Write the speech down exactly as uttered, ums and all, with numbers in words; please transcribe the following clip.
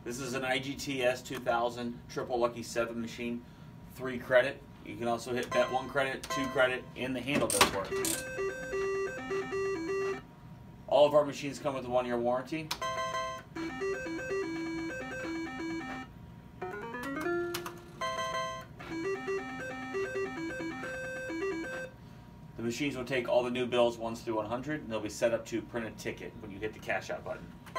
This is an I G T S two thousand Triple Lucky seven machine, three credit. You can also hit bet one credit, two credit, and the handle does work. All of our machines come with a one year warranty. The machines will take all the new bills ones through one hundred, and they'll be set up to print a ticket when you hit the cash out button.